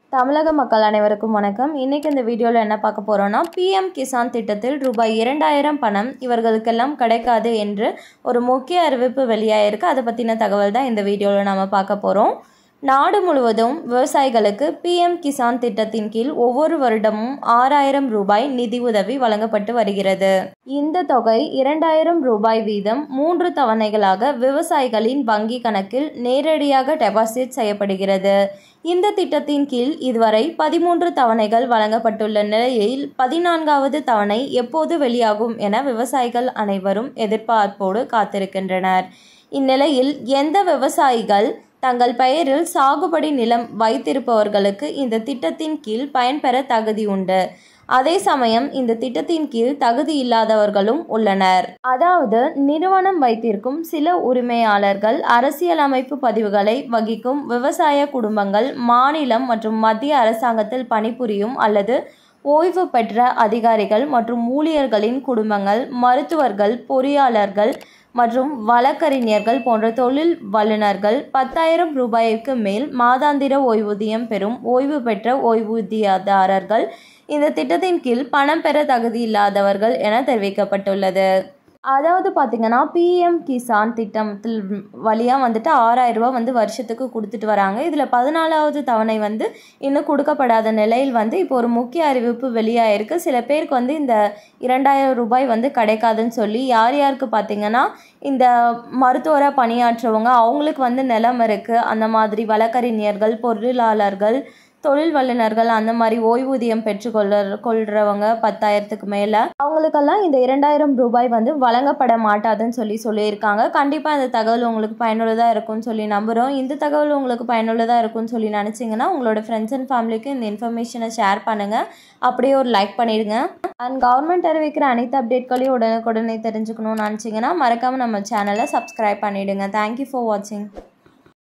தமிழக மக்கள் அனைவருக்கும் வணக்கம். இன்னைக்கு இந்த வீடியோவில் என்ன பார்க்க போகிறோன்னா, PM-KISAN திட்டத்தில் ரூபாய் 2000 பணம் இவர்களுக்கெல்லாம் கிடைக்காது என்று ஒரு முக்கிய அறிவிப்பு வெளியாயிருக்கு. அதை பற்றின தகவல் தான் இந்த வீடியோவில் நம்ம பார்க்க போகிறோம். நாடு முழுவதும் விவசாயிகளுக்கு PM-KISAN திட்டத்தின் கீழ் ஒவ்வொரு வருடமும் 6000 ரூபாய் நிதி உதவி வழங்கப்பட்டு வருகிறது. இந்த தொகை 2000 ரூபாய் வீதம் 3 தவணைகளாக விவசாயிகளின் வங்கி கணக்கில் நேரடியாக டெபாசிட் செய்யப்படுகிறது. இந்த திட்டத்தின் கீழ் இதுவரை 13 தவணைகள் வழங்கப்பட்டுள்ள நிலையில் 14வது தவணை எப்போது வெளியாகும் என விவசாயிகள் அனைவரும் எதிர்பார்ப்போடு காத்திருக்கின்றனர். இந்நிலையில் எந்த விவசாயிகள் தங்கள் பெயரில் சாகுபடி நிலம் வைத்திருப்பவர்களுக்கு இந்த திட்டத்தின் கீழ் பயன்பெற தகுதி உண்டு. அதே சமயம் இந்த திட்டத்தின் கீழ் தகுதி இல்லாதவர்களும் உள்ளனர். அதாவது நிறுவனம் வைத்திருக்கும் சில உரிமையாளர்கள், அரசியலமைப்பு பதிவுகளை வகிக்கும் விவசாய குடும்பங்கள், மாநிலம் மற்றும் மத்திய அரசாங்கத்தில் பணிபுரியும் அல்லது ஓய்வு பெற்ற அதிகாரிகள் மற்றும் ஊழியர்களின் குடும்பங்கள், மருத்துவர்கள், பொறியாளர்கள் மற்றும் வழக்கறிஞர்கள் போன்ற தொழில் வல்லுநர்கள் 10,000 ரூபாய்க்கு மேல் மாதாந்திர ஓய்வூதியம் பெறும் ஓய்வு பெற்ற ஓய்வூதியதாரர்கள் இந்த திட்டத்தின் கீழ் பணம் பெற தகுதி இல்லாதவர்கள் என தெரிவிக்கப்பட்டுள்ளது. அதாவது பார்த்திங்கன்னா, PM-KISAN திட்டத்தில் வழியாக 6000 ரூபா வருஷத்துக்கு கொடுத்துட்டு வராங்க. இதில் 14வது தவணை இன்னும் கொடுக்கப்படாத நிலையில் இப்போ ஒரு முக்கிய அறிவிப்பு வெளியாயிருக்கு. சில பேருக்கு இந்த 2000 ரூபாய் கிடைக்காதுன்னு சொல்லி, யார் யாருக்கு பார்த்திங்கன்னா இந்த மருத்துவராக பணியாற்றுறவங்க, அவங்களுக்கு நிலம் இருக்குது, அந்த மாதிரி வழக்கறிஞர்கள், பொருளாளர்கள், தொழில் வல்லுநர்கள், அந்த மாதிரி ஓய்வூதியம் பெற்றுக்கொள்றவங்க 10,000க்கு மேலே, அவங்களுக்கெல்லாம் இந்த 2000 ரூபாய் வழங்கப்பட மாட்டாதுன்னு சொல்லியிருக்காங்க. கண்டிப்பாக இந்த தகவல் உங்களுக்கு பயனுள்ளதாக இருக்கும்னு சொல்லி நம்புகிறோம். இந்த தகவல் உங்களுக்கு பயனுள்ளதாக இருக்கும்னு சொல்லி நினச்சிங்கன்னா உங்களோட ஃப்ரெண்ட்ஸ் அண்ட் ஃபேமிலிக்கு இந்த இன்ஃபர்மேஷனை ஷேர் பண்ணுங்கள். அப்படியே ஒரு லைக் பண்ணிடுங்க. அண்ட் கவர்மெண்ட் அறிவிக்கிற அனைத்து அப்டேட்களையும் உடனுக்குடனே தெரிஞ்சுக்கணும்னு நினச்சிங்கன்னா மறக்காமல் நம்ம சேனலை சப்ஸ்கிரைப் பண்ணிவிடுங்க. தேங்க்யூ ஃபார் வாட்சிங்.